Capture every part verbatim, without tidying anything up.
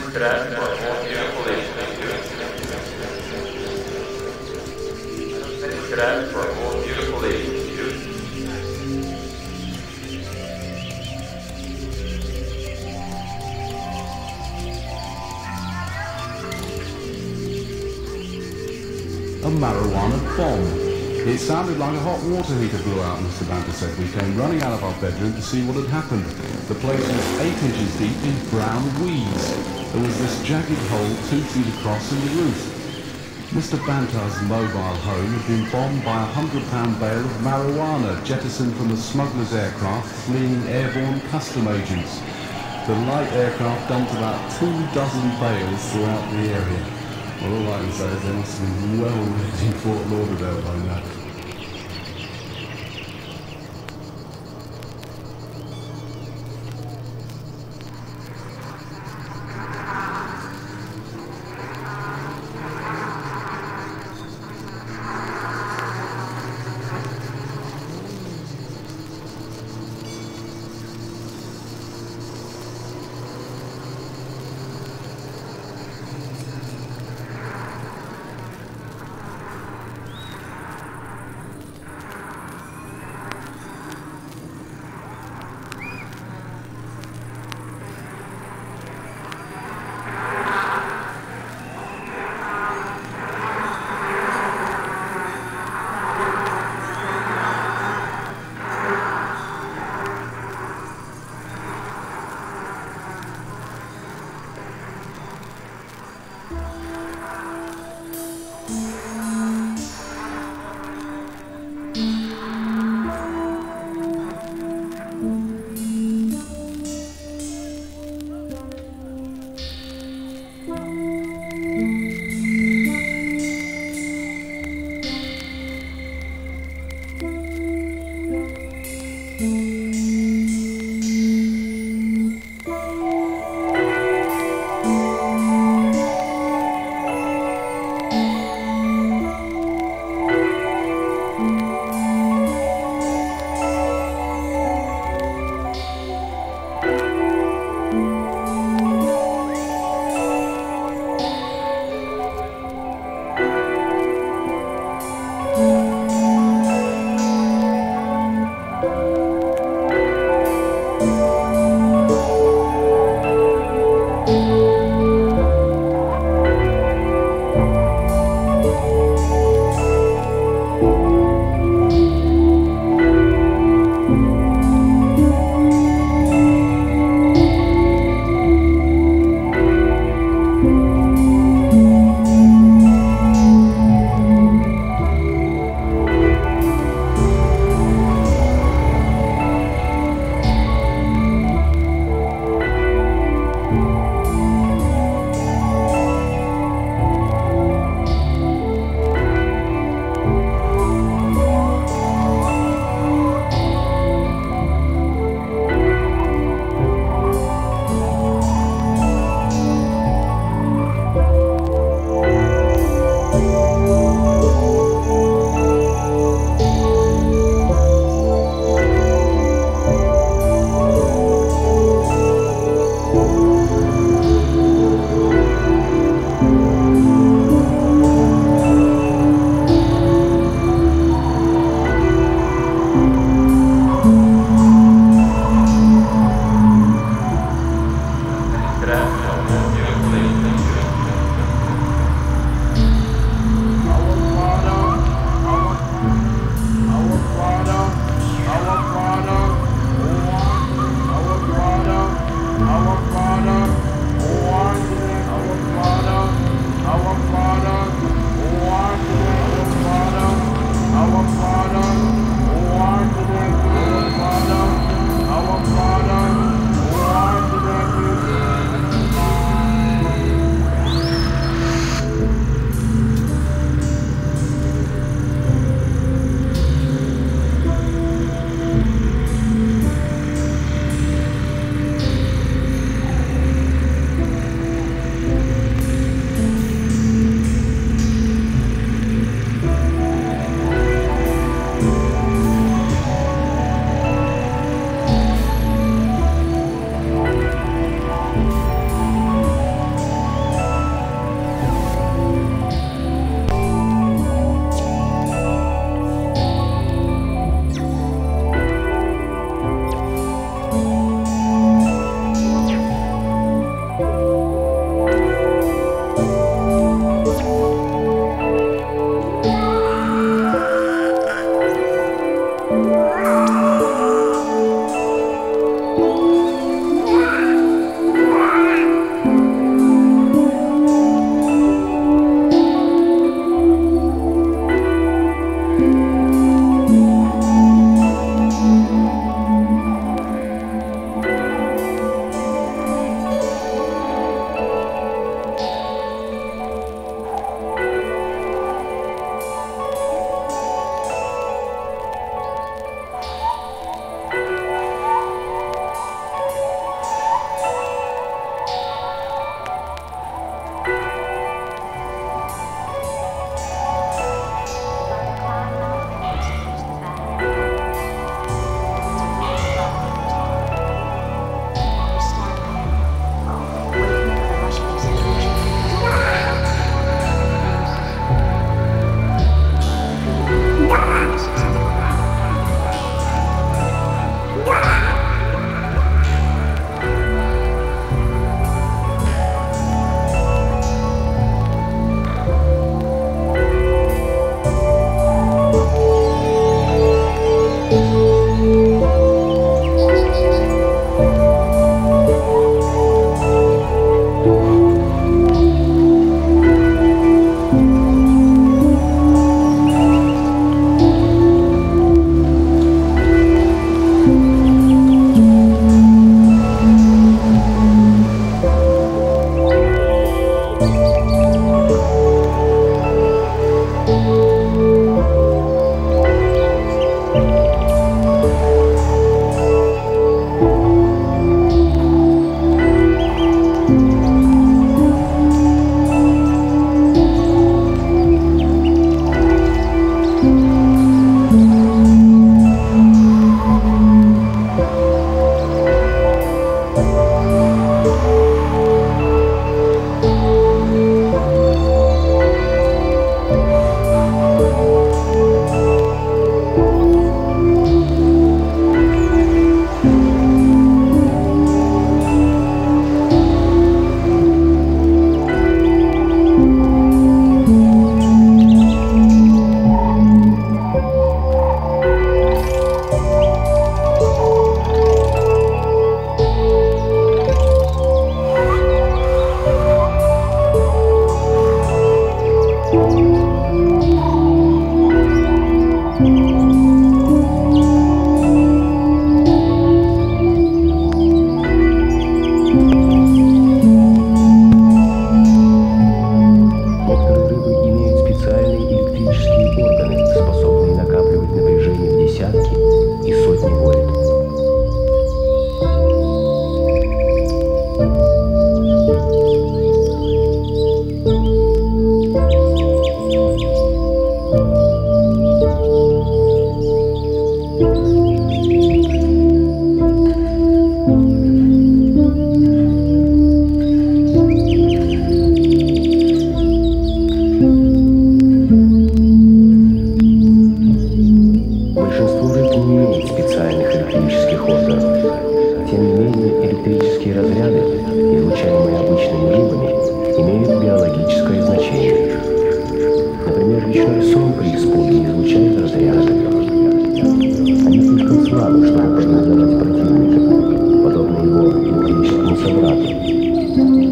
drive for a more beautiful evening. Let's drive for a more beautiful evening. A marijuana bomb. It sounded like a hot water heater blew out, Mister Banter said. We came running out of our bedroom to see what had happened. The place was eight inches deep in brown weeds. There was this jagged hole two feet across in the roof. Mister Banter's mobile home had been bombed by a hundred-pound bale of marijuana jettisoned from a smuggler's aircraft fleeing airborne custom agents. The light aircraft dumped about two dozen bales throughout the area. Well, all I can say is they must have been well read in Fort Lauderdale by now.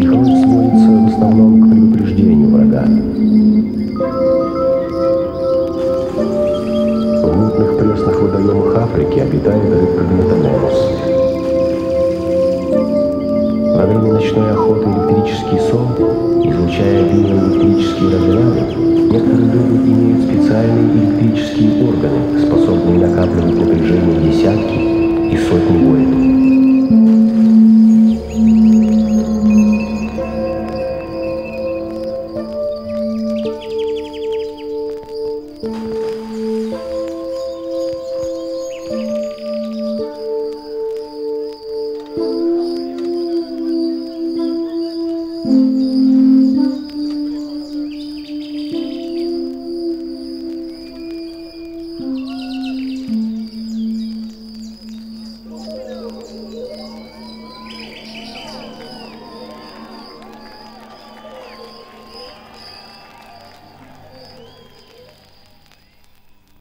Кровь сводится в основном к предупреждению врага. В мутных пресных водоемах Африки обитает рыбка Гнатомонус. Во время ночной охоты электрический сон, излучая обильные электрические разряды, некоторые рыбы имеют специальные электрические органы, способные накапливать напряжение десятки и сотни вольт. Thank you.